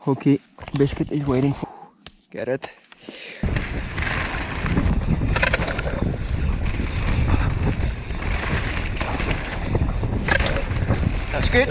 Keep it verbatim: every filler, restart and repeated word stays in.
Okay, Biscuit is waiting for. Get it. That's good.